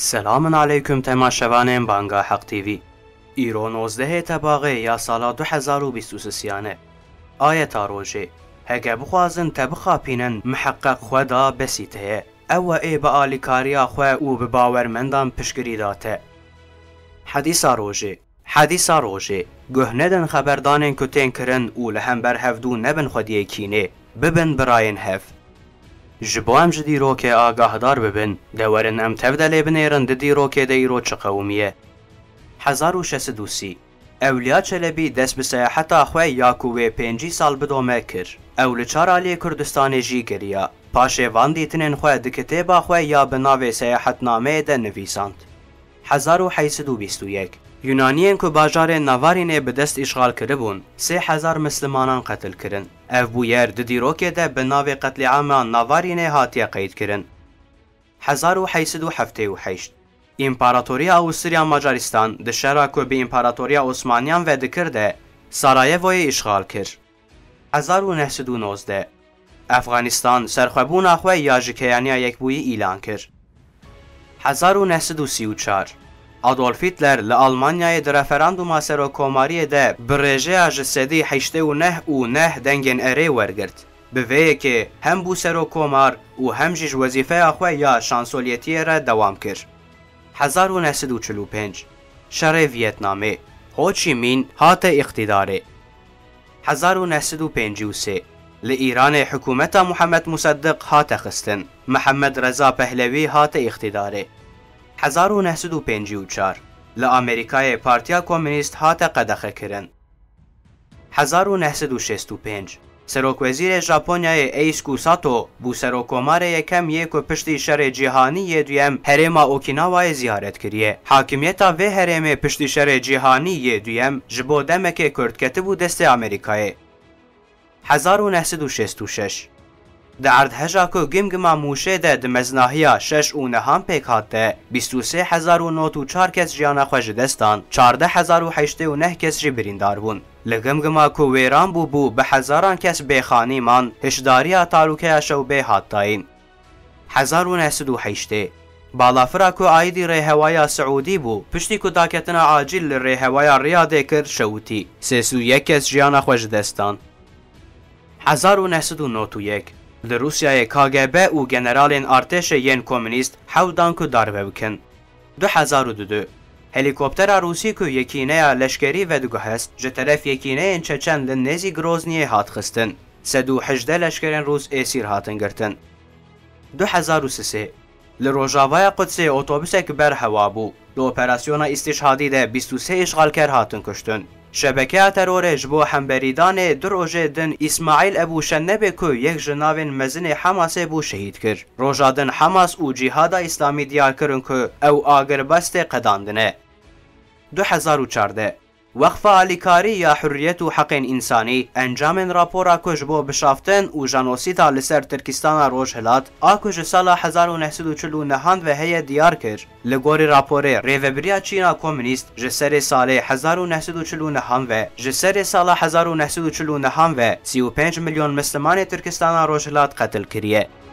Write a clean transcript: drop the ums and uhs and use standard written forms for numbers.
سلام علیکم تماشاوان بانگا حق تیوی. ایران 19 تباغه یا سال 2023 آیت روژه هگه بخوازن تبخاپینن محقق خدا بسیته او ای با آلیکاریا خواه او بباورمندان پشگری داته. حدیث روژه گهندن خبردانن کتین کرن او لهم بر هفدو نبن خودی کینه ببن براین هف جبو ام جدی رو که آگاهدار ببن دورن ام تبدل بنیرن دی رو که دی رو چه قومیه. 1630 اولیا چلبی دست به سیاحت آخوه یاکوه 5 سال بدومه کر اول چار آلی کردستان جی گریا پاشه وان دیتنین خواه دکته با خواه یا بناوه سیاحت نامه ده نویساند. 1821 یونانیین که باجار نوارینه به دست اشغال کرده بون 3000 مسلمانان قتل کرن اف بویر دی رو که ده بناوه قتل عام نوارینه هاتیه قید کرن. 1878 امپراتوریا اوستریا مجارستان ده شهر که به امپراتوریا عثمانیان وعده کرده سارایوی اشغال کرد. 1919 افغانستان سرخوابون اخوه یاجکیانیا یک بوی اعلان کرد. 1934 آدولف هیتلر لآلمانیای در رفراندوم سروکوماری ده برژه اج سدی 89 دنگن اره ورگرد به وی که هم بو سروکومار و هم جیج وظیفه اخوه یا شانسولیتی را دوام کرد. 1945 شر ویتنامه هو چی مین هات اقتداره. 1953 لإيران حکومت محمد مصدق هات خستن محمد رضا پهلوی هات اقتداره. 1954 لآمریکای پارتیا کمونیست هات قدخه کرن. 1965 سروک وزیر ژاپنیای ایسکو ساتو بو سروکومار یکم یکو پشتی شر جهانی دویم هرم اوکیناوا زیارت کریه. حاکمیت و هرم پشتی شر جهانی دویم جبو دمک کرد کتبو دست آمریکای. 1966 در اردهجا که گمگما موشه ده دمزناهیا 6 و نهان پیک هاته 23094 کس جیانا خوش دستان 14089 کس جی بریندار بون لگمگما که ویران بو به هزاران کس بیخانی من هشداری تالوکه شوبه هاتاین. 1908 بالافرا که آیدی ریهوایا سعودی بو پشتی که داکتنا عاجل ریهوایا ریاده کرد شوتی 301 کس جیانا خوش دستان. 1991 در روسیای کاگبه و جنرالین ارتش ین کمونیست حودان که داربه بکن. 2002 هلیکوپتر روسی که یکینه لشکری و دگه هست جطرف یکینه این چچن لنزی گروزنیه هات خستن 118 لشکرین روس اسیر هاتن گرتن. 2003 لروجاوای قدس اتوبوسک بر هوا بو دو اپراسیون استشهادی ده 23 اشغالگر هاتن کشتن. شبکه ترور جبو همبریدان در روژه دن اسماعیل ابو شنبه که یک جناوین مزن حماس بو شهید کرد. روژه دن حماس و جهاد اسلامی دیار کرن که او آگر بست قداندنه. 2014 وقف آلیکاری یا حریت و حق انسانی انجام راپورا که جبو بشافتن و جانوسیتا لسر ترکستان روش هلات آکوش سال 1949 و هی دیار کرد لگوری راپوره ریوبریا چینا کمونیست جسر سال 1949 و جسر سال 1949 و 35 میلیون مسلمان ترکستان روش هلات قتل کریه.